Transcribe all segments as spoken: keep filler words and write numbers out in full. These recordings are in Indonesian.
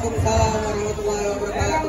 Waalaikumsalam warahmatullahi wabarakatuh.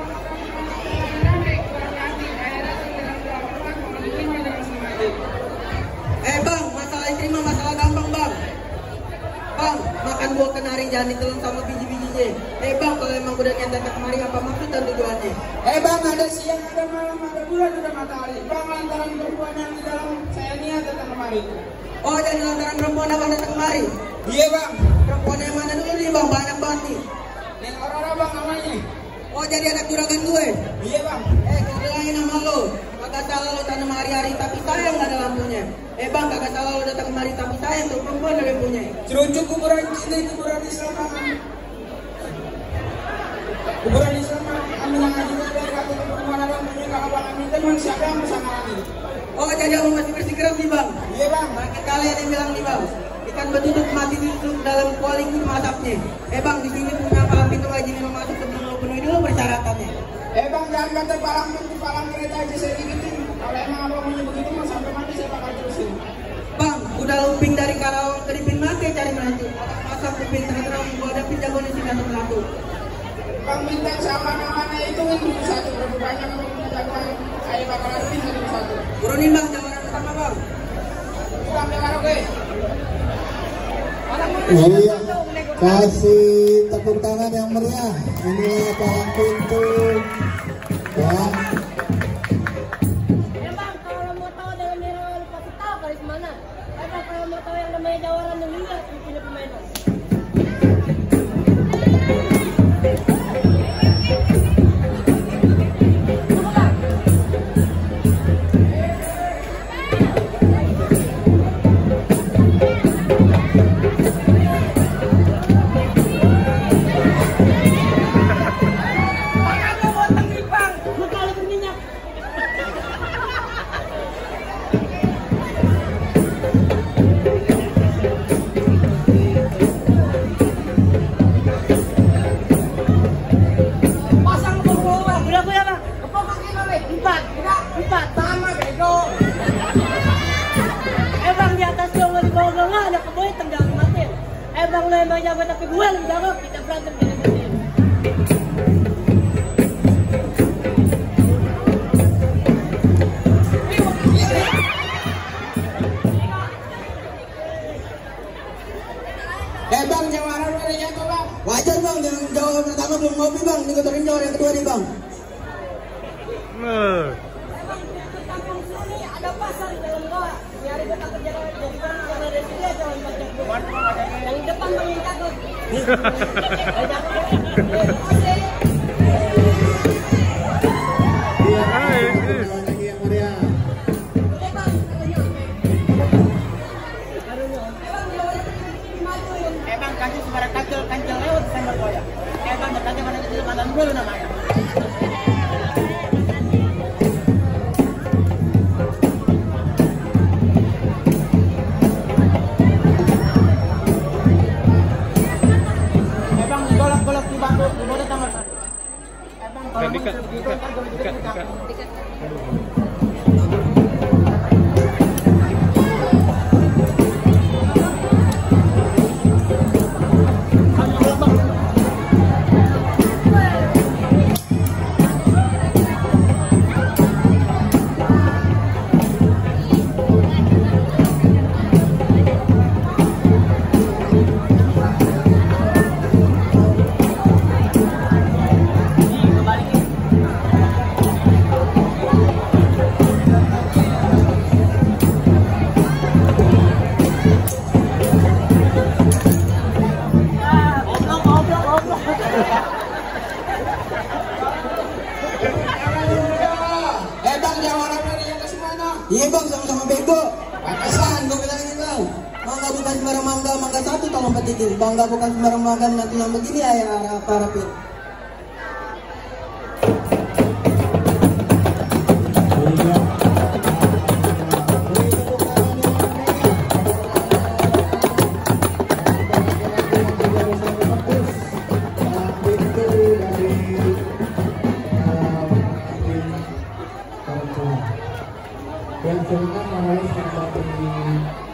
Eh bang, masalah istri mah masalah gampang bang. Bang, makan buah kenari jangan ditelan sama biji-bijinya. Eh bang, kalau emang udah niat datang kemari apa maksud dan tujuannya? Eh bang, ada siang, ada malam, ada bulan, ada matahari. Bang, lantaran perempuan yang di dalam saya niat datang kemari. Oh, jadi lantaran perempuan apa datang kemari? Iya bang. Perempuan yang mana dulu nih bang? Banyak banget nih. Yang Aurora bang namanya. Oh, jadi anak juragan gue? Iya bang. Eh, kebilangin nama lo. Kagak salah lo tanam hari-hari tapi sayang gak ada lampunya. Eh bang, kagak salah lo datang kemari tapi sayang tuh perempuan ada lampunya. Cerucuk kuburan ini kuburan Islam bang. Kuburan Islam bang. Ambil yang ngaji dari kata perempuan ada punya kakak bang Amin teman siapa yang bersama kami? Oh, jadi aku masih bersikeras nih bang? Iya bang. Makin kalian yang bilang nih bang. Ikan betutuk mati duduk dalam kuali masaknya. Eh bang, di sini punya palang pintu wajib minum masuk sebelum lo penuhi dulu persyaratannya. Eh bang, jangan kata palang pintu palang kereta aja saya gituin. Kalau emang abang punya begitu mah sampai mati saya bakal terusin. Bang, udah lumping dari Karawang ke Dipin Mati cari menantu. Pasang kuping terang gua dapin jago nih sini menantu. Bang bintang sama namanya itu itu satu berapa banyak abang punya jagoan saya bakal lakuin satu satu. Turunin bang, jangan yang pertama bang. Kita ambil karaoke. Iya, kasih tepuk tangan yang meriah. Inilah palang pintu. Ya. Ya bang, kalau mau tahu dalam hero pasti tahu kali mana. Eh bang, kalau mau tahu yang namanya Jawaran yang lihat punya permainan. Bang lo emang jago tapi gue lebih jago, kita berantem gini gini. Eh bang, Jawara udah jatuh bang. Wajar bang, jangan jawab pertama belum ngopi bang. Ini kotorin jawab yang kedua nih bang. Emang di kampung sini ada pasar di dalam goa. Nyari gue takut jadi jadi karena dari sini aja orang baca gue. Yang di depan bang yang takut. Emang kasih suara kacil kancil lewat sambal goyang. Emang dekatnya mana kecil malam dulu namanya. Emang golok-golok di bangku di bawah taman. Emang kalau dikat dikat dikat dikat. Iya bang, sama-sama bego. Pantesan, gue bilang ini bang. Mangga bukan sembarang mangga, mangga satu tolong petikin. Bangga bukan sembarang mangga, nanti yang begini ya apa rapid. Yang sering kan mulai seperti